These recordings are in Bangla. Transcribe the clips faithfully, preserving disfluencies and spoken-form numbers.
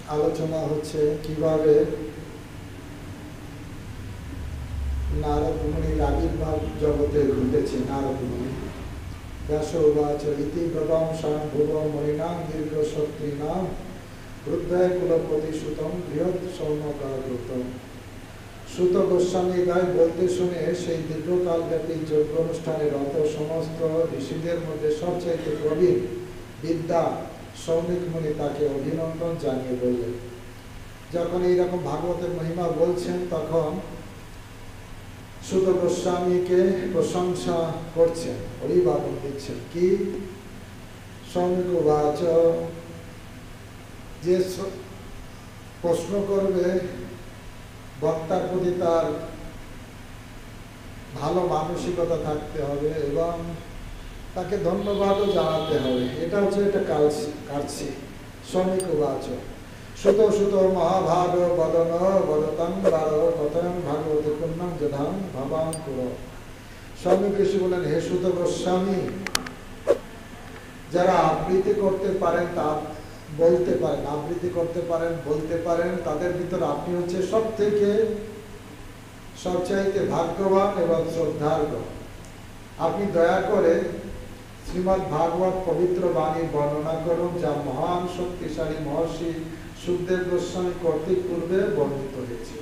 আলোচনা হচ্ছে কিভাবে নারদ মুনির আবির্ভাব জগতে ঘটেছে। নারদ মুনি ব্যাস উবাচ ইতি প্রদংশান ভুব মণিনাম দীর্ঘ শত্রীনাম রুদ্রায় কুলপতি সুতম বৃহৎ সৌনকাগ্রতম। সুত গোস্বামী গায় বলতে শুনে সেই দীর্ঘকাল ব্যাপী যজ্ঞ অনুষ্ঠানে রত সমস্ত ঋষিদের মধ্যে সবচাইতে প্রবীণ বিদ্যা সৌনিক মুনি তাকে অভিনন্দন জানিয়ে বললেন। যখন এইরকম ভাগবতের মহিমা বলছেন তখন সুত গোস্বামীকে প্রশংসা করছেন, অভিবাদন দিচ্ছেন। কি সৌনিক উবাচ, যে প্রশ্ন করবে বক্তার প্রতি তার ভালো মানসিকতা থাকতে হবে এবং তাকে ধন্যবাদও জানাতে হবে। এটা হচ্ছে একটা কার্যি। সৌনিক উবাচ সুত সুত মহাভাগ বদন বদতং বার কথন ভাগবত পুণ্যম যধাম ভাবাং কুর। স্বামী ঋষি বলেন, হে সুত গোস্বামী, যারা আবৃত্তি করতে পারেন তা বলতে পারেন, আবৃত্তি করতে পারেন বলতে পারেন, তাদের ভিতর আপনি হচ্ছে সব থেকে সবচাইতে ভাগ্যবান এবং শ্রদ্ধার্ঘ। আপনি দয়া করে শ্রীমদ্ ভাগবত পবিত্র বাণীর বর্ণনা করুন, যা মহান শক্তিশালী মহর্ষি সুখদেব গোস্বামী কর্তৃক পূর্বে বর্ণিত হয়েছিল।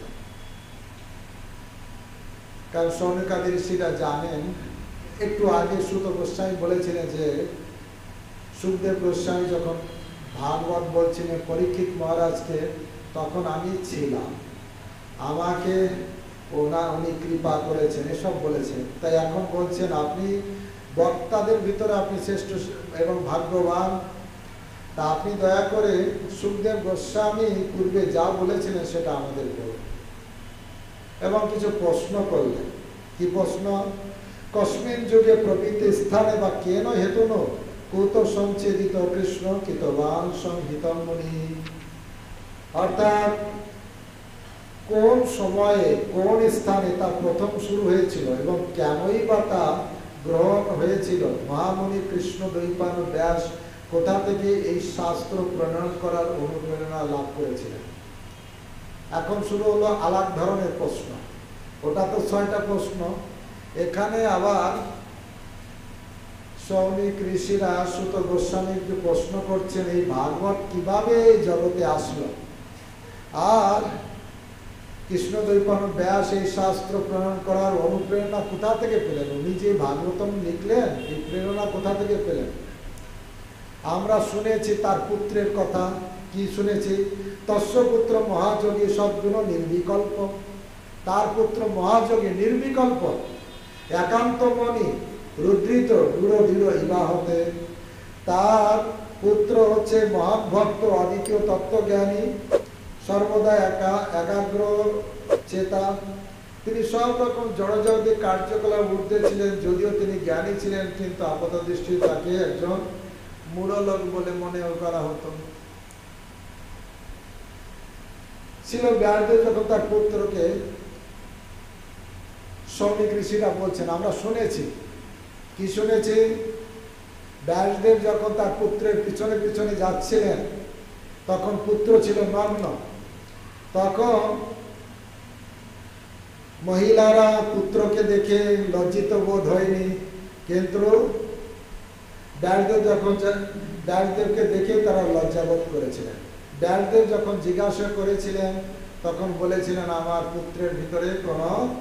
কারণ সৌনকাদি ঋষিরা জানেন, একটু আগে সুত গোস্বামী বলেছিলেন যে সুখদেব গোস্বামী যখন ভাগবত বলছিলেন পরীক্ষিত মহারাজকে, তখন আমি ছিলাম, আমাকে ওনা উনি কৃপা করেছেন, এসব বলেছেন। তাই এখন বলছেন আপনি বক্তাদের ভিতরে আপনি শ্রেষ্ঠ এবং ভাগ্যবান, তা আপনি দয়া করে সুখদেব গোস্বামী পূর্বে যা বলেছিলেন সেটা আমাদের বলুন। এবং কিছু প্রশ্ন করলেন। কি প্রশ্ন? কস্মিন যুগে প্রকৃতি স্থানে বা কেন হেতুন কুত সংচ্ছেদিত কৃষ্ণ কিতবান সংহিতম মুনি। অর্থাৎ কোন সময়ে কোন স্থানে তা প্রথম শুরু হয়েছিল এবং কেনই বা তা গ্রহণ হয়েছিল। মহামুনি কৃষ্ণ দ্বৈপায়ন ব্যাস কোথা থেকে এই শাস্ত্র প্রণয়ন করার অনুপ্রেরণা লাভ করেছিলেন। এখন শুরু হলো আলাদা ধরনের প্রশ্ন। ওটা তো ছয়টা প্রশ্ন, এখানে আবার সৌনিক ঋষিরা সুত গোস্বামীকে প্রশ্ন করছেন এই ভাগবত কিভাবে এই জগতে আসলো, আর কৃষ্ণ দ্বৈপায়ন ব্যাস এই শাস্ত্র প্রণয়ন করার অনুপ্রেরণা কোথা থেকে পেলেন। উনি যে ভাগবতম লিখলেন এই প্রেরণা কোথা থেকে পেলেন। আমরা শুনেছি তার পুত্রের কথা। কি শুনেছি? তস্য পুত্র মহাযোগী সদ্গুণ নির্বিকল্প। তার পুত্র মহাযোগী নির্বিকল্প, একান্ত মনি, রুদ্রিত দৃঢ় দৃঢ় ইবাহতে। তার পুত্র হচ্ছে মহান ভক্ত, অদ্বিতীয় তত্ত্বজ্ঞানী, সর্বদা একা একাগ্র চেতা। তিনি সব রকম জড়জগতিক কার্যকলাপ ঊর্ধ্বে ছিলেন। যদিও তিনি জ্ঞানী ছিলেন, কিন্তু আপাত দৃষ্টি তাকে একজন মূঢ়লোক বলে মনে করা হতো। ছিল ব্যাসদেব যখন তার পুত্রকে, সৌনিক ঋষিরা বলছেন আমরা শুনেছি। কি শুনেছি? ব্যাসদেব যখন তার পুত্রের পিছনে পিছনে যাচ্ছিলেন তখন পুত্র ছিল নগ্ন। তখন মহিলারা পুত্রকে দেখে লজ্জিত বোধ হয়নি, কিন্তু ব্যাসদেব যখন ব্যাসদেবকে দেখে তারা লজ্জাবোধ করেছিলেন। ব্যাসদেব যখন জিজ্ঞাসা করেছিলেন তখন বলেছিলেন আমার পুত্রের ভিতরে কোন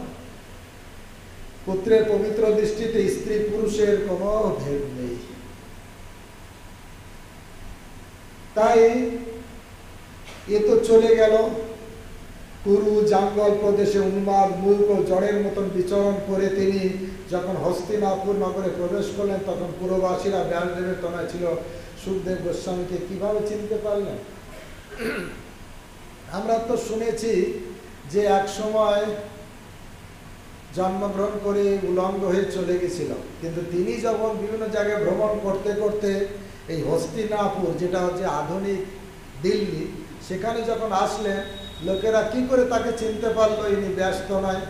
পুত্রের পবিত্র দৃষ্টিতে স্ত্রী পুরুষের কোনো ভেদ নেই। তাই এ তো চলে গেল। কুরু জাঙ্গল প্রদেশে উন্মাদ মূর্খ জড়ের মতন বিচরণ করে তিনি যখন হস্তিনাপুর নগরে প্রবেশ করলেন তখন পুরবাসীরা ব্যাসদেবের তনায় ছিল। সুখদেব গোস্বামীকে কিভাবে চিনতে পারলেন? আমরা তো শুনেছি যে এক সময় জন্মগ্রহণ করে উলঙ্গ হয়ে চলে গেছিল, কিন্তু তিনি যখন বিভিন্ন জায়গায় ভ্রমণ করতে করতে এই হস্তিনাপুর, যেটা হচ্ছে আধুনিক দিল্লি, সেখানে যখন আসলেন লোকেরা কি করে তাকে চিনতে পারলো ইনি ব্যস্ত নয়।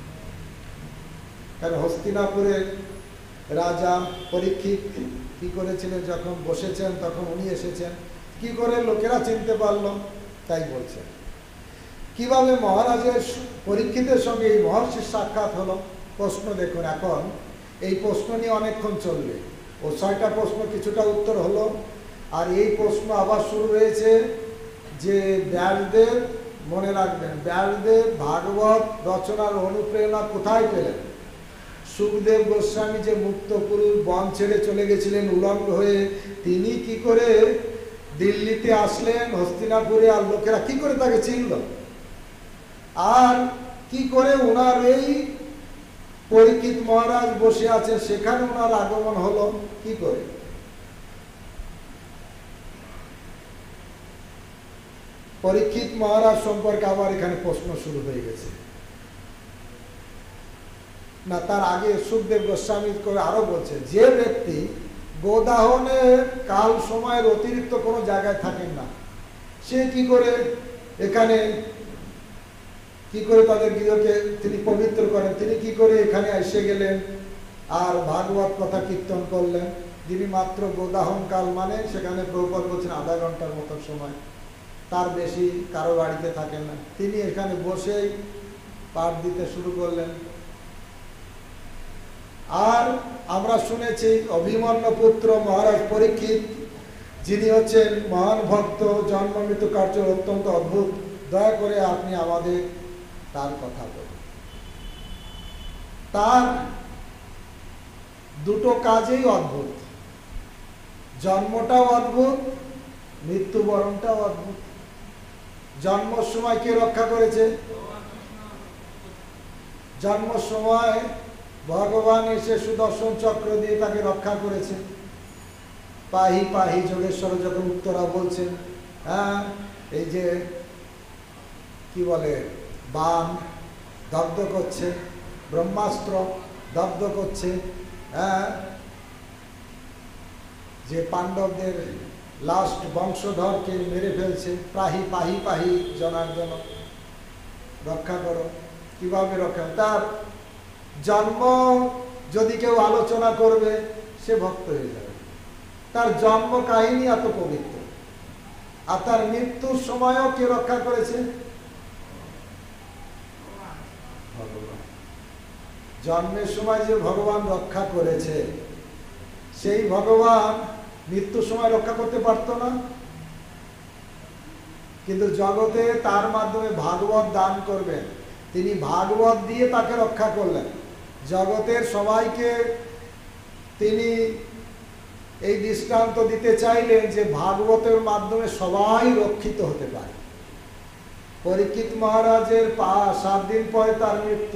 কারণ হস্তিনাপুরের রাজা পরীক্ষিত কি করেছিলেন, যখন বসেছেন তখন উনি এসেছেন। কি করে লোকেরা চিনতে পারলো? তাই বলছেন। কিভাবে মহারাজের পরীক্ষিতের সঙ্গে এই মহর্ষির সাক্ষাৎ হলো? প্রশ্ন দেখুন, এখন এই প্রশ্ন নিয়ে অনেকক্ষণ চলবে। ও ছয়টা প্রশ্ন কিছুটা উত্তর হলো, আর এই প্রশ্ন আবার শুরু হয়েছে যে ব্যাসদেব, মনে রাখবেন, ব্যাসদেব ভাগবত রচনার অনুপ্রেরণা কোথায় পেলেন? সুখদেব গোস্বামী যে মুক্ত পুরুষ বন ছেড়ে চলে গেছিলেন উলঙ্গ হয়ে, তিনি কি করে দিল্লিতে আসলেন, হস্তিনাপুরে, আর লোকেরা কি করে তাকে চিনল? আর কি করে ওনার এই পরীক্ষিত মহারাজ বসে আছেন সেখানে ওনার আগমন হলো কি করে? পরীক্ষিত মহারাজ সম্পর্কে আবার এখানে প্রশ্ন শুরু হয়ে গেছে। না, তার আগে সুখদেব গোস্বামী করে আরো বলছে, যে ব্যক্তি গোদাহনের কাল সময়ের অতিরিক্ত কোনো জায়গায় থাকেন না, সে কি করে এখানে কি করে তাদের গৃহকে তিনি পবিত্র করেন? তিনি কি করে এখানে এসে গেলেন আর ভাগবত কথা কীর্তন করলেন? যিনি মাত্র গোদাহন কাল, মানে সেখানে প্রভুপাদ বলছেন আধা ঘন্টার মতো সময়, তার বেশি কারো বাড়িতে থাকেন না, তিনি এখানে বসেই পাঠ দিতে শুরু করলেন। আর আমরা শুনেছি অভিমন্যু পুত্র মহারাজ পরীক্ষিত, যিনি হচ্ছেন মহান ভক্ত, জন্ম মৃত্যু কার্য অত্যন্ত অদ্ভুত, দয়া করে আপনি আমাদের তার কথা বলুন। তার দুটো কাজেই অদ্ভুত, জন্মটাও অদ্ভুত, মৃত্যুবরণটাও অদ্ভুত। জন্ম সময় কে রক্ষা করেছে? জন্ম সময় ভগবান এসে সুদর্শন চক্র দিয়ে তাকে রক্ষা করেছে। পাহি পাহি যোগেশ্বর যখন উত্তরা বলছেন, হ্যাঁ, এই যে কি বলে, বান দগ্ধ করছে, ব্রহ্মাস্ত্র দগ্ধ করছে, হ্যাঁ, যে পাণ্ডবদের লাস্ট বংশধরকে মেরে ফেলছে, পাহি পাহি পাহি জনার্দন রক্ষা করো। কিভাবে রক্ষা? তার জন্ম যদি কেউ আলোচনা করবে সে ভক্ত হয়ে যাবে। তার জন্ম কাহিনী এত পবিত্র, আর তার মৃত্যুর সময়ও কে রক্ষা করেছে? ভগবান। জন্মের সময় যে ভগবান রক্ষা করেছে, সেই ভগবান মৃত্যুর সময় রক্ষা করতে পারত না, কিন্তু জগতে তার মাধ্যমে ভাগবত দান করবেন, তিনি ভাগবত দিয়ে তাকে রক্ষা করলেন। জগতের সবাইকে তিনি এই দৃষ্টান্ত দিতে চাইলেন যে ভাগবতের মাধ্যমে সবাই রক্ষিত হতে পারে। পরীক্ষিত মহারাজের পা সাত দিন পরে তার মৃত্যু,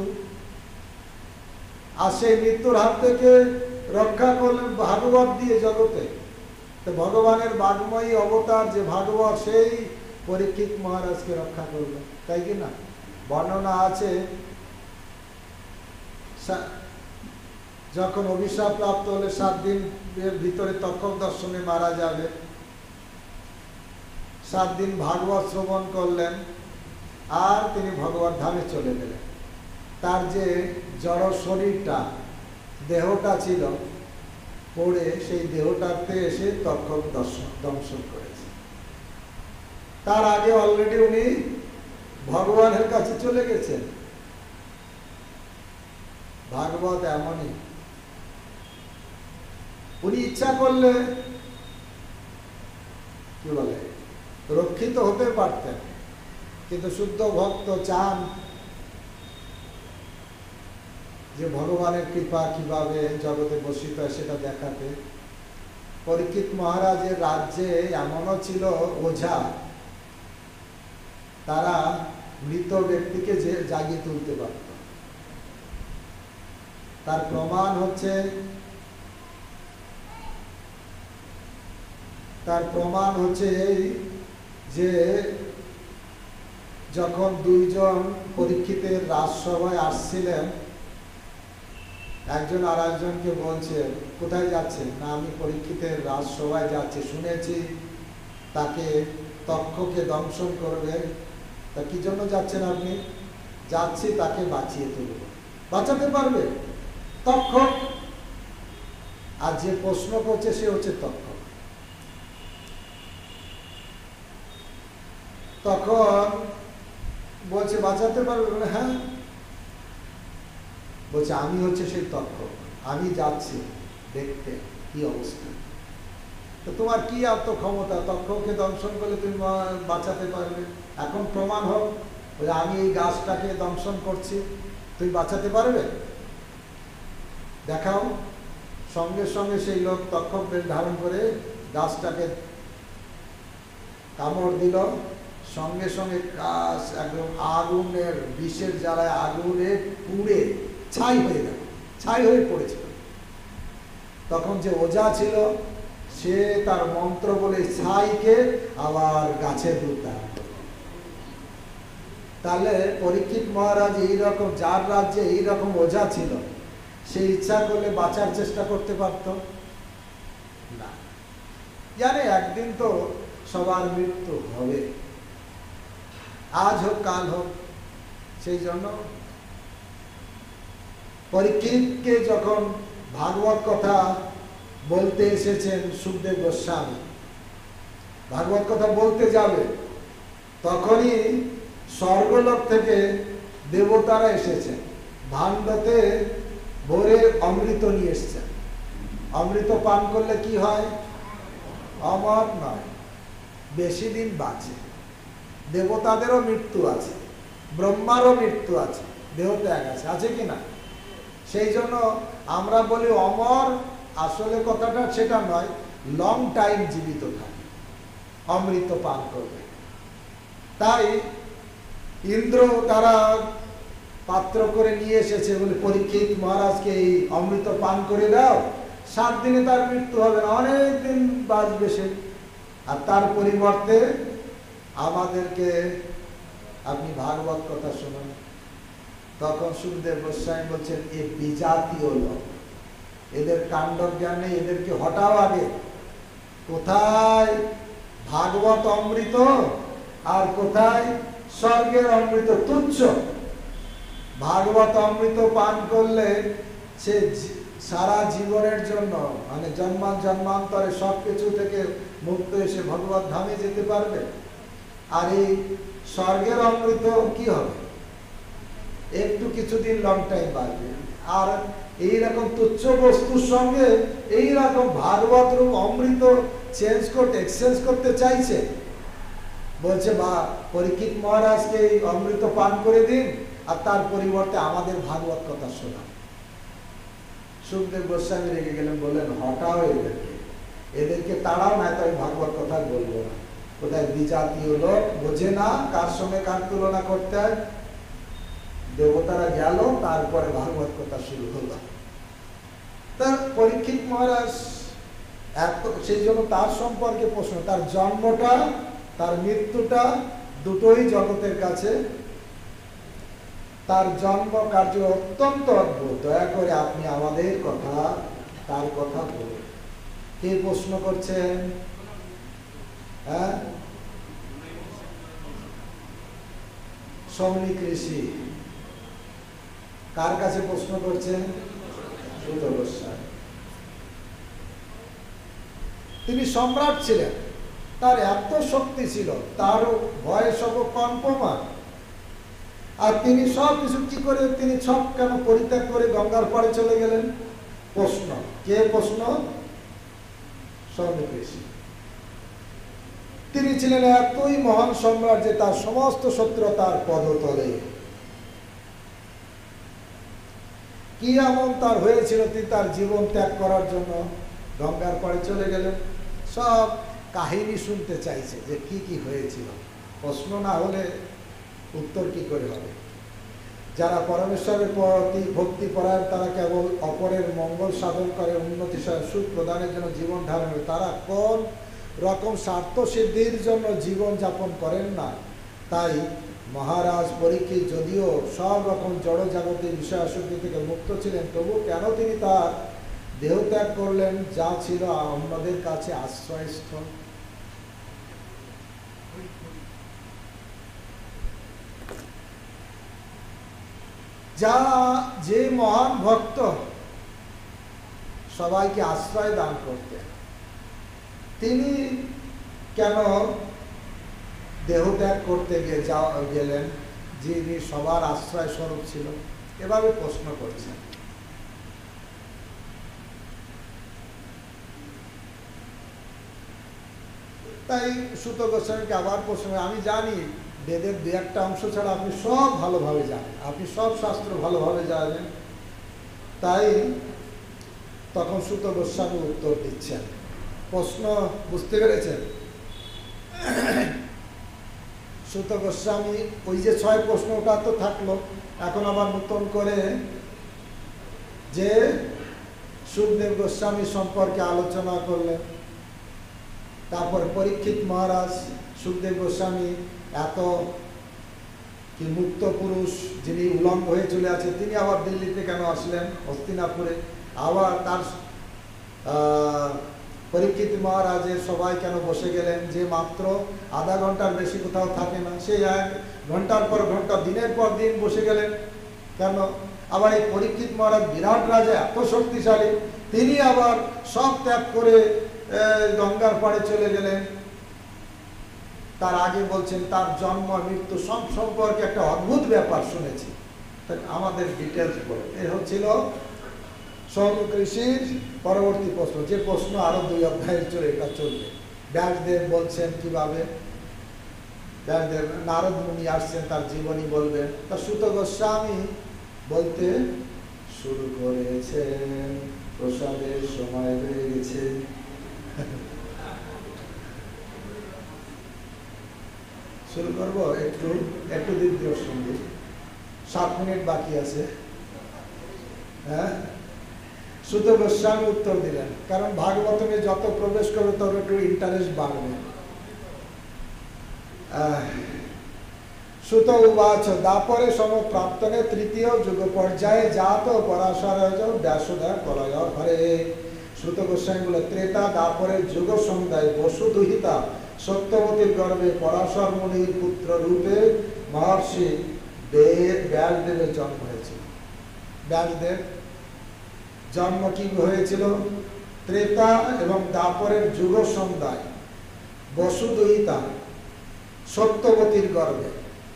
আর সেই মৃত্যুর হাত থেকে রক্ষা করলেন ভাগবত দিয়ে জগতে। তো ভগবানের বাগ্ময়ী অবতার যে ভাগবত, সেই পরীক্ষিত মহারাজকে রক্ষা করলেন, তাই কি না? বর্ণনা আছে যখন অভিশাপ প্রাপ্ত হলে সাত দিনের ভিতরে তক্ষক দর্শনে মারা যাবে, সাত দিন ভাগবত শ্রবণ করলেন আর তিনি ভগবত ধামে চলে গেলেন। তার যে জড় শরীরটা, দেহটা ছিল পড়ে, সেই দেহটাতে এসে তক্ষক দর্শন দংশন করেছে। তার আগে অলরেডি উনি ভগবানের কাছে চলে গেছেন। ভাগবত এমনই, উনি ইচ্ছা করলে কি বলে রক্ষিত হতে পারতেন, কিন্তু শুদ্ধ ভক্ত চান যে ভগবানের কৃপা কিভাবে জগতে বর্ষিত হয় সেটা দেখাতে। পরীক্ষিত মহারাজের রাজ্যে এমনও ছিল ওঝা, তারা মৃত ব্যক্তিকে যে জাগিয়ে তুলতে পারত। তার প্রমাণ হচ্ছে তার প্রমাণ হচ্ছে এই যে যখন দুইজন পরীক্ষিতের রাজসভায় আসছিলেন, একজন আর একজনকে বলছে, কোথায় যাচ্ছেন? না, আমি পরীক্ষিতের রাজসভায় যাচ্ছি, শুনেছি তাকে তক্ষকে দংশন করবে। তা কি জন্য যাচ্ছেন আপনি? যাচ্ছি তাকে বাঁচিয়ে তুলব। বাঁচাতে পারবে? তক্ষক। আর যে প্রশ্ন করছে সে হচ্ছে তক্ষক। তখন বলছে বাঁচাতে পারবে? বলে হ্যাঁ। বলছে আমি হচ্ছে সেই তক্ষক, আমি যাচ্ছি দেখতে কি অবস্থা। তো তোমার কি আত্ম ক্ষমতা, তক্ষককে দংশন করলে তুমি বাঁচাতে পারবে? এখন প্রমাণ হোক। বলে আমি এই গাছটাকে দংশন করছি, তুই বাঁচাতে পারবে? দেখাও। সঙ্গে সঙ্গে সেই লোক তক্ষক বেশ ধারণ করে গাছটাকে কামড় দিল, সঙ্গে সঙ্গে গাছ একদম আগুনের বিষের জ্বালায় আগুনে পুড়ে ছাই হয়ে গেল, ছাই হয়ে পড়েছিল। তখন যে ওঝা ছিল সে তার মন্ত্র বলে ছাইকে আবার গাছের রূপ ধারণ করল। তাহলে পরীক্ষিত মহারাজ এইরকম, যার রাজ্যে এইরকম ওঝা ছিল, সে ইচ্ছা করলে বাঁচার চেষ্টা করতে পারত না। জানে একদিন তো সবার মৃত্যু হবে, আজ হোক কাল হোক। সেই জন্য পরীক্ষিতকে যখন ভাগবত কথা বলতে এসেছেন সুখদেব গোস্বামী, ভাগবত কথা বলতে যাবে, তখনই স্বর্গলোক থেকে দেবতারা এসেছেন, ভাণ্ডতে ভরে অমৃত নিয়ে এসছেন। অমৃত পান করলে কি হয়? অমর নয়, বেশি দিন বাঁচে। দেবতাদেরও মৃত্যু আছে, ব্রহ্মারও মৃত্যু আছে, দেহ ত্যাগ আছে, আছে কি না? সেই জন্য আমরা বলি অমর, আসলে কথাটা সেটা নয়, লং টাইম জীবিত থাকে, অমৃত পান করবে। তাই ইন্দ্র তারা পাত্র করে নিয়ে এসেছে, বলে পরীক্ষিত মহারাজকে এই অমৃত পান করে দাও, সাত দিনে তার মৃত্যু হবে না, অনেক দিন বাঁচবে সে। আর তার পরিবর্তে আমাদেরকে আপনি ভাগবত কথা শুনুন। তখন সুখদেব গোস্বামী বলছেন এ বিজাতীয় লোক, এদের কাণ্ড জ্ঞান নেই, এদেরকে হটাও আগে। কোথায় ভাগবত অমৃত আর কোথায় স্বর্গের অমৃত? তুচ্ছ। ভাগবত অমৃত পান করলে সে সারা জীবনের জন্য, মানে জন্মান জন্মান্তরে সবকিছু থেকে মুক্ত এসে ভগবত ধামে যেতে পারবে। আর এই স্বর্গের অমৃত কি হবে? একটু কিছুদিন লং টাইম বাড়বে। আর এইরকম তুচ্ছ বস্তুর সঙ্গে এইরকম ভাগবত রূপ অমৃত চেঞ্জ করতে, এক্সচেঞ্জ করতে চাইছে। বলছে বা পরীক্ষিত মহারাজকে এই অমৃত পান করে দিন, আর তার পরিবর্তে আমাদের ভাগবত কথা শোনা। সুখদেব গোস্বামী রেগে গেলেন, বললেন হটাও এদেরকে, এদেরকে তাড়াও, না তো আমি ভাগবত কথা বলবো না। কোথায় বিজাতীয় লোক, বোঝে না কার সঙ্গে কার তুলনা করতে হয়। দেবতারা গেল, তারপরে ভাগবত কথা শুরু হলো। তার পরীক্ষিত মহারাজ এত, সেই জন্য তার সম্পর্কে প্রশ্ন, তার জন্মটা তার মৃত্যুটা দুটোই জগতের কাছে, তার জন্ম কার্য অত্যন্ত অদ্ভুত। দয়া করে আপনি আমাদের কথা, তার কথা বলুন। কে প্রশ্ন করছেন? হ্যাঁ, সৌনিক ঋষি। কার কাছে প্রশ্ন করছেন? সুত গোস্বামী। তিনি সম্রাট ছিলেন, তার এত শক্তি ছিল, তার বয়স কম প্রমাণ, আর তিনি সব কিছু কি করে, তিনি সব কেন পরিত্যাগ করে গঙ্গার পাড়ে চলে গেলেন? প্রশ্ন। কে প্রশ্ন? সৌনিক ঋষি। তিনি ছিলেন এতই মহান সম্রাট যে তার সমস্ত শত্রু তার পদতলে। কি এমন তার হয়েছিল, তিনি তার জীবন ত্যাগ করার জন্য গঙ্গার পাড়ে চলে গেলেন। সব কাহিনী শুনতে চাইছে যে কি কি হয়েছিল। প্রশ্ন না হলে উত্তর কি করে হবে? যারা পরমেশ্বরের প্রতি ভক্তি পরায়ণ, তারা কেবল অপরের মঙ্গল সাধন করে, উন্নতি সুখ প্রদানের জন্য জীবন ধারণ করে। তারা কোন রকম স্বার্থ সিদ্ধির জন্য জীবন যাপন করেন না। তাই মহারাজ পরীক্ষিত যদিও সব রকম জড় জাগতিক বিষয় আসক্তি থেকে মুক্ত ছিলেন, তবু কেন তিনি তার দেহ ত্যাগ করলেন, যা ছিল অন্যদের কাছে আশ্রয়স্থল। যা যে মহান ভক্ত সবাইকে আশ্রয় দান করতেন, তিনি কেন দেহত্যাগ করতে গিয়ে যাওয়া গেলেন, যিনি সবার আশ্রয় স্বরূপ ছিল। এভাবে প্রশ্ন করছেন। তাই সুত গোস্বামীকে আবার প্রশ্ন, আমি জানি বেদের দু একটা অংশ ছাড়া আপনি সব ভালোভাবে জানেন, আপনি সব শাস্ত্র ভালোভাবে জানেন। তাই তখন সুত গোস্বামী উত্তর দিচ্ছেন। প্রশ্ন বুঝতে পেরেছেন? সুত গোস্বামী ওই যে ছয় প্রশ্নটা তো থাকলো, এখন আবার নতুন করে যে সুখদেব গোস্বামী সম্পর্কে আলোচনা করলেন। তারপর পরীক্ষিত মহারাজ, সুখদেব গোস্বামী এত কি মুক্ত পুরুষ, যিনি উলঙ্গ হয়ে চলে আছে, তিনি আবার দিল্লিতে কেন আসলেন, হস্তিনাপুরে? আবার তার পরীক্ষিত মহারাজের সবাই কেন বসে গেলেন, যে মাত্র আধা ঘন্টার বেশি কোথাও থাকে না, সেই এক ঘন্টার পর ঘন্টা দিনের পর দিন বসে গেলেন কেন? আবার এই পরীক্ষিত মহারাজ বিরাট রাজা, এত শক্তিশালী, তিনি আবার সব ত্যাগ করে গঙ্গার পাড়ে চলে গেলেন। তার আগে বলছেন তার জন্ম মৃত্যু সব সম্পর্কে একটা অদ্ভুত ব্যাপার শুনেছি, আমাদের ডিটেলস বলে। এ হচ্ছিল সৌনক ঋষির পরবর্তী প্রশ্ন, যে প্রশ্ন আরো দুই অধ্যায়ের চলে এটা চলবে। ব্যাসদেব বলছেন কিভাবে, ব্যাসদেব নারদ মুনি আসছেন, তার জীবনী বলবেন। তা সুত গোস্বামী বলতে শুরু করেছেন, প্রসাদের সময় হয়ে গেছে। শুরু করবো একটু একটু দ্বিতীয় সঙ্গীত, সাত মিনিট বাকি আছে। হ্যাঁ, সুত গোস্বামী উত্তর দিলেন, কারণ ভাগবতমে যত প্রবেশ করবে তত একটু ইন্টারেস্ট বাড়বে। সুত উবাচ দাপরে সমপ্রাপ্তনে তৃতীয় যুগ পর্যায়ে জাত পরাশর ব্যাসোদয় প্রলয় হরে। সুত গোস্বামী বলে ত্রেতা দাপরের যুগ সমুদায় বসুদুহিতা সত্যবতীর গর্ভে পরাশর মুনির পুত্র রূপে মহর্ষি ব্যাসদেবের জন্ম হয়েছিল। ব্যাসদেব জন্ম কি হয়েছিল? ত্রেতা এবং দাপরের যুগ সমুদায় বসুদুহিতা সত্যবতীর গর্ভে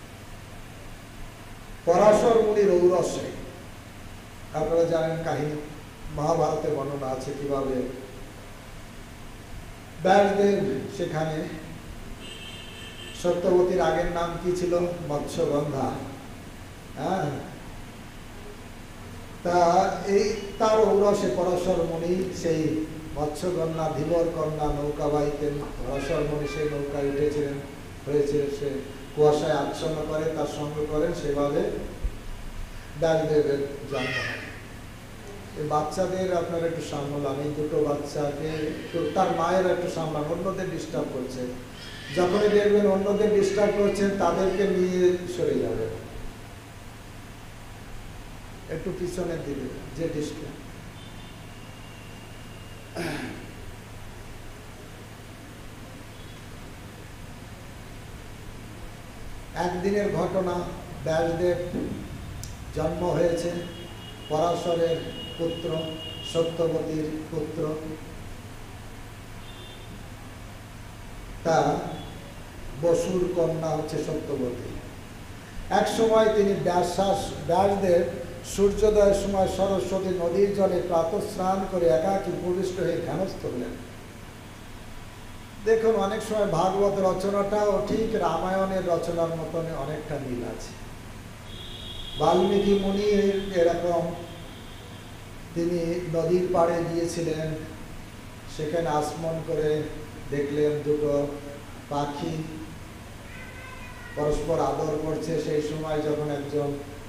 পরাশর মুনির ঔরসে। আপনারা জানেন কাহিনী, মহাভারতে বর্ণনা আছে কিভাবে ব্যাসদেব সেখানে, সত্যবতীর আগের নাম কি ছিল? মৎস্যগন্ধা। হ্যাঁ, তা এই তার ঔরসে পরাশর মুনি সেই মৎস্যগন্ধা ধীবর কন্যা নৌকা বাইতেন। পরাশর মুনি সেই নৌকায় উঠেছিলেন, হয়েছে সে কুয়াশায় আচ্ছন্ন করে তার সঙ্গ করেন, সেভাবে ব্যাসদেবের জন্ম হয়। এই বাচ্চাদের আপনারা একটু সামলান, এই দুটো বাচ্চাকে তার মায়ের একটু সামলান, অন্যদের ডিস্টার্ব করছে। যখনই দেখবেন অন্যদের ডিস্টার্ব করছেন, তাদেরকে নিয়ে সরে যাবে, একটু পিছনের দিকে যে ডিস্টার্ব। একদিনের ঘটনা, ব্যাসদেব জন্ম হয়েছে পরাশরের পুত্র, সত্যবতীর পুত্র। তা বসুর কন্যা হচ্ছে সত্যবতী। এক সময় তিনি ব্যাস ব্যাসদেব সূর্যোদয়ের সময় সরস্বতী নদীর জলে প্রাতঃ স্নান করে একাকী উপবিষ্ট হয়ে ধ্যানস্থ হলেন। দেখুন, অনেক সময় ভাগবত রচনাটাও ঠিক রামায়ণের রচনার মতন অনেকটা মিল আছে। বাল্মীকি মুনি এরকম, তিনি নদীর পাড়ে গিয়েছিলেন, সেখানে আসমন করে দেখলেন দুটো পাখি পরস্পর আদর করছে। সেই সময় যখন একজন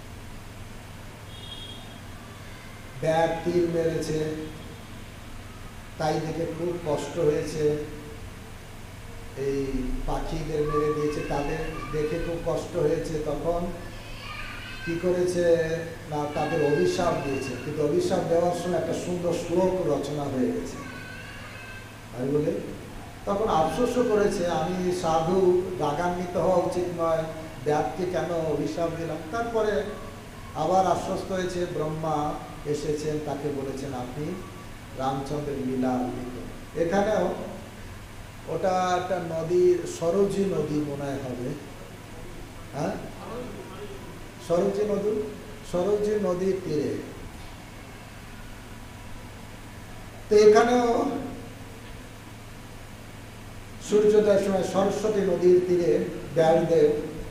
ব্যাগ তীর মেরেছে, তাই দেখে খুব কষ্ট হয়েছে। এই পাখিদের মেরে দিয়েছে, তাদের দেখে খুব কষ্ট হয়েছে। তখন কি করেছে না, তাদের অভিশাপ দিয়েছে, কিন্তু অভিশাপ দেওয়ার সময় একটা সুন্দর শ্লোক রচনা হয়ে গেছে। আর বলে তখন আফসোসও করেছে, আমি সাধু, রাগান্বিত হওয়া উচিত নয়, ব্যাগকে কেন অভিশাপ দিলাম। তারপরে আবার আশ্বস্ত হয়েছে, ব্রহ্মা এসেছেন, তাকে বলেছেন আপনি রামচন্দ্রের লীলা লিখুন। এখানেও ওটা একটা নদী, সরোজি নদী মনে হয় হবে, হ্যাঁ সরোজি নদী, সরোজি নদীর তীরে। তো এখানেও সূর্যোদয়ের সময় সরস্বতী নদীর তীরে ব্যাসদেব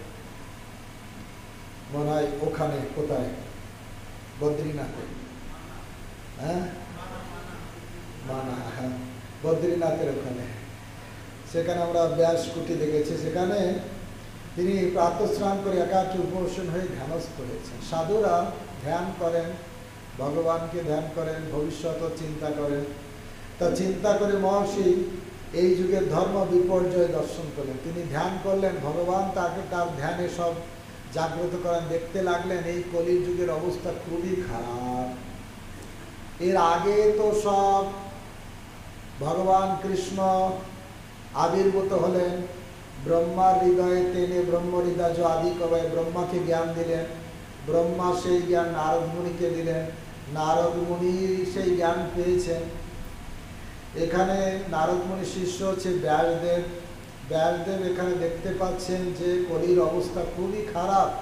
মনে হয় ওখানে, কোথায়, বদ্রীনাথে, হ্যাঁ মানা, হ্যাঁ বদ্রীনাথের ওখানে, সেখানে আমরা ব্যাস কুটি দেখেছি। সেখানে তিনি প্রাতঃস্নান করে একাকী উপবেশন হয়ে ধ্যানস্থ হয়েছেন। সাধুরা ধ্যান করেন, ভগবানকে ধ্যান করেন, ভবিষ্যৎ চিন্তা করেন। তা চিন্তা করে মহর্ষি এই যুগের ধর্ম বিপর্যয় দর্শন করলেন। তিনি ধ্যান করলেন, ভগবান তাকে তার ধ্যানে সব জাগ্রত করেন। দেখতে লাগলেন এই কলির যুগের অবস্থা খুবই খারাপ। এর আগে তো সব ভগবান কৃষ্ণ আবির্ভূত হলেন, ব্রহ্মার হৃদয়ে টেনে ব্রহ্ম হৃদয় আদি কবে ব্রহ্মাকে জ্ঞান দিলেন, ব্রহ্মা সেই জ্ঞান নারদ মুনিকে দিলেন, নারদ মুনি সেই জ্ঞান পেয়েছেন। এখানে নারদ মুনির শিষ্য হচ্ছে ব্যাসদেব। ব্যাসদেব এখানে দেখতে পাচ্ছেন যে কলির অবস্থা খুবই খারাপ,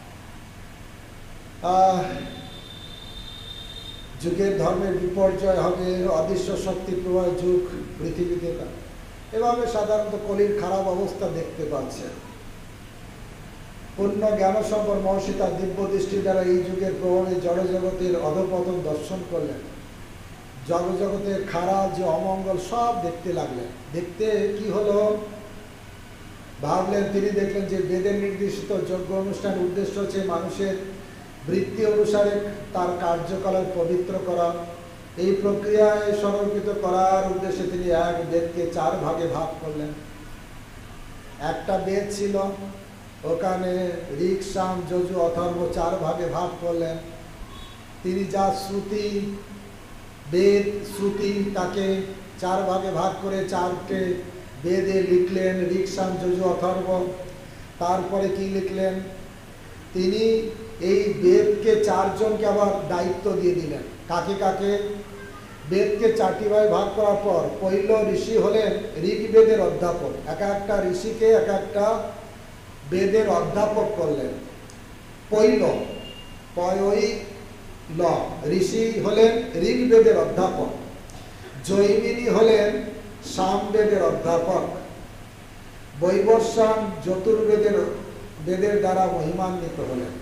যুগের ধর্মের বিপর্যয় হবে, অদৃশ্য শক্তি প্রবাহ যুগ পৃথিবীতে। এভাবে সাধারণত কলির খারাপ অবস্থা দেখতে পাচ্ছেন। পূর্ণ জ্ঞান সম্পন্ন মহর্ষি তার দিব্য দৃষ্টি দ্বারা এই যুগের প্রভাবে জড়জগতের অধপতন দর্শন করলেন। জড়জগতের খারাপ যে অমঙ্গল সব দেখতে লাগলেন। দেখতে কি হলো ভাবলেন, তিনি দেখলেন যে বেদের নির্দিষ্ট যজ্ঞ অনুষ্ঠান উদ্দেশ্য হচ্ছে মানুষের বৃত্তি অনুসারে তার কার্যকলাপ পবিত্র করা। এই প্রক্রিয়ায় সংরক্ষিত করার উদ্দেশ্যে তিনি এক বেদকে চার ভাগে ভাগ করলেন। একটা বেদ ছিল, ওখানে ঋক, সাম, যজু, অথর্ব চার ভাগে ভাগ করলেন। তিনি যা শ্রুতি, বেদ শ্রুতি, তাকে চার ভাগে ভাগ করে চারটে বেদে লিখলেন, ঋক, সাম, যজু, অথর্ব। তারপরে কি লিখলেন, তিনি এই বেদকে চারজনকে আবার দায়িত্ব দিয়ে দিলেন। কাকে কাকে? বেদকে চারটি ভাগে ভাগ করার পর পৈল ঋষি হলেন ঋগ্বেদের অধ্যাপক। এক একটা ঋষিকে এক একটা বেদের অধ্যাপক করলেন। পৈল পয়ই ল ঋষি হলেন ঋগ্বেদের অধ্যাপক। জৈমিনী হলেন সামবেদের অধ্যাপক। বৈবর্ষাণ চতুর্বেদের বেদের দ্বারা মহিমান্বিত হলেন।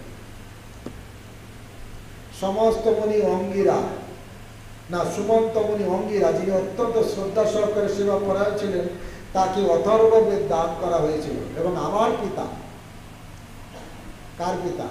সমস্ত মুনি অঙ্গিরা না সুমন্ত মুনি অঙ্গিরা, যিনি অত্যন্ত শ্রদ্ধা সহকারে সেবা পরায়ণ ছিলেন, তাকে অথর্ব বেদ দান করা হয়েছিল। এবং আমার পিতা, কার পিতা?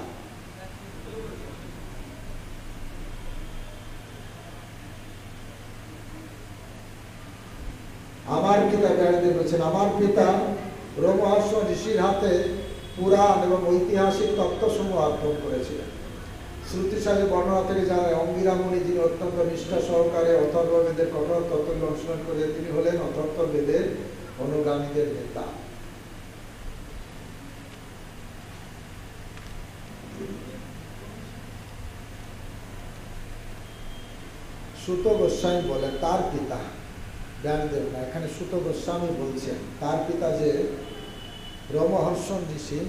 আমার পিতা ব্যাসদেব বলছেন, আমার পিতা রোমহর্ষ ঋষির হাতে পুরাণ এবং ঐতিহাসিক তত্ত্বসমূহ অর্পণ করেছিলেন। শ্রুতিশালী বর্ণনা থেকে জানায় অঙ্গিরা মুনি, যিনি অত্যন্ত নিষ্ঠা সহকারে অথর্ব বেদের কঠোর তত্ত্ব অনুসরণ করে, তিনি হলেন অথর্ব বেদের অনুগামীদের নেতা। সুত গোস্বামী বলেন তার পিতা, ব্যাসদেব না, এখানে সুত গোস্বামী বলছেন তার পিতা যে রোমহর্ষণ ঋষি,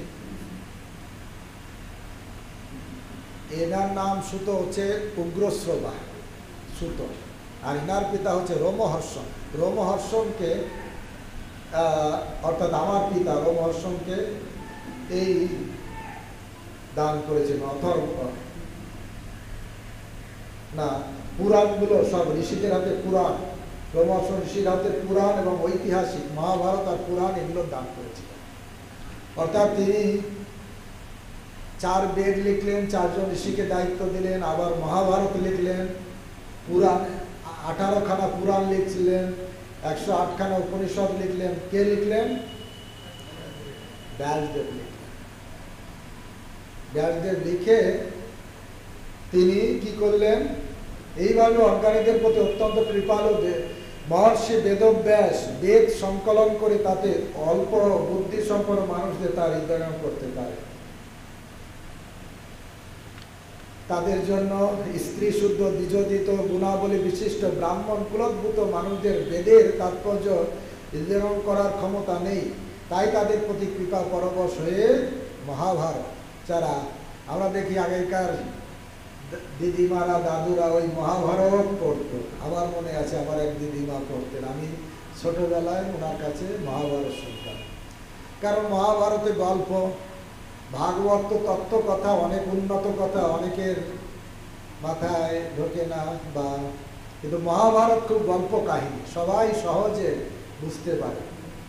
এনার নাম সুত হচ্ছে উগ্রশ্রবা সুত, আর এনার পিতা হচ্ছে রোমহর্ষণ। রোমহর্ষণকে অর্থাৎ আমার পিতা রোমহর্ষণকে এই দান করেছেন অথর্ব না পুরাণগুলো, সব ঋষিদের হাতে পুরাণ, রোমহর্ষণ ঋষির হাতে পুরাণ এবং ঐতিহাসিক মহাভারত আর পুরাণ এগুলো দান করেছিলেন। অর্থাৎ তিনি চার বেদ লিখলেন, চারজন ঋষিকে দায়িত্ব দিলেন, আবার মহাভারত লিখলেন, পুরাণ আঠারো খানা পুরাণ লিখছিলেন, একশো আট খানা উপনিষদ লিখলেন। কে লিখলেন? ব্যাসদেব লিখলেন। ব্যাসদেব লিখে তিনি কি করলেন, এইভাবে অজ্ঞানীদের প্রতি অত্যন্ত কৃপালু মহর্ষি বেদব্যাস বেদ সংকলন করে তাতে অল্প বুদ্ধি সম্পন্ন মানুষদের তার হৃদয়ঙ্গম করতে পারে। তাদের জন্য স্ত্রী শুদ্ধ দ্বিজোদিত গুণাবলী বিশিষ্ট ব্রাহ্মণ কুলোদ্ভূত মানুষদের বেদের তাৎপর্য যেরকম করার ক্ষমতা নেই, তাই তাদের প্রতি কৃপা পরবশ হয়ে মহাভারত, যারা আমরা দেখি আগেকার দিদিমারা দাদুরা ওই মহাভারত পড়তো। আমার মনে আছে আমার এক দিদিমা পড়তেন, আমি ছোটবেলায় ওনার কাছে মহাভারত শুনতাম। কারণ মহাভারতে গল্প, ভাগবত তো তত্ত্ব কথা, অনেক উন্নত কথা, অনেকের মাথায় ঢোকে না, বা কিন্তু মহাভারত খুব গল্প কাহিনী, সবাই সহজে বুঝতে পারে।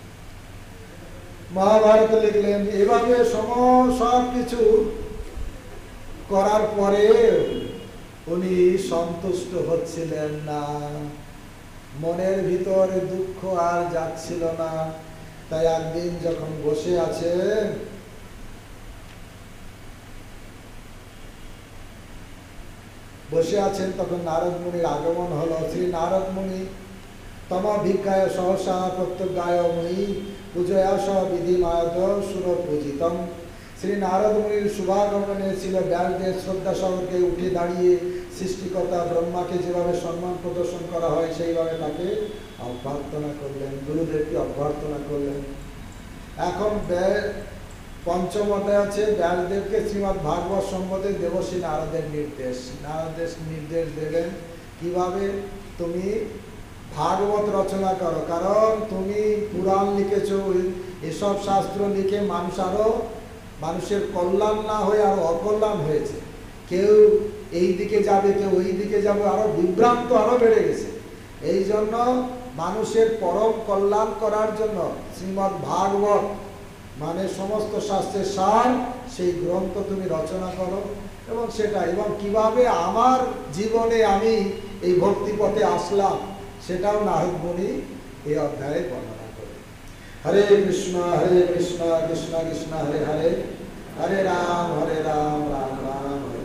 মহাভারত লিখলেন। এভাবে সম সব কিছু করার পরে উনি সন্তুষ্ট হচ্ছিলেন না, মনের ভিতরে দুঃখ আর যাচ্ছিল না। তাই একদিন যখন বসে আছেন, বসে আছেন তখন নারদ মুনির আগমন হলো। শ্রী নারদ মুনি তমভিজ্ঞায় সহসা প্রত্যগায় মুনি পূজয়া সহ বিধিমায়ত সুর পূজিতম। শ্রী নারদ মুনির শুভাগমনে ছিল ব্যাসদেব শ্রদ্ধা সহকে উঠে দাঁড়িয়ে সৃষ্টিকর্তা ব্রহ্মাকে যেভাবে সম্মান প্রদর্শন করা হয় সেইভাবে তাকে অভ্যর্থনা করলেন, গুরুদেবকে অভ্যর্থনা করলেন। এখন পঞ্চম অধ্যায় আছে ব্যাসদেবকে শ্রীমৎ ভাগবত সম্বন্ধে দেবশ্রী নারদের নির্দেশ। নারদের নির্দেশ দেবেন কিভাবে তুমি ভাগবত রচনা করো, কারণ তুমি পুরাণ লিখেছো, এসব শাস্ত্র লিখে মানুষ আরো মানুষের কল্যাণ না হয়ে আরো অকল্যাণ হয়েছে। কেউ এই দিকে যাবে, কেউ ওই দিকে যাবে, আরো বিভ্রান্ত আরো বেড়ে গেছে। এই জন্য মানুষের পরম কল্যাণ করার জন্য শ্রীমৎ ভাগবত মানে সমস্ত শাস্ত্রের সার, সেই গ্রন্থ তুমি রচনা করো। এবং সেটা এবং কিভাবে আমার জীবনে আমি এই ভক্তি পথে আসলাম সেটাও নারদ মুনি এই অধ্যায়ে বর্ণনা করে। হরে কৃষ্ণ হরে কৃষ্ণ কৃষ্ণ কৃষ্ণ হরে হরে, হরে রাম হরে রাম রাম রাম হরে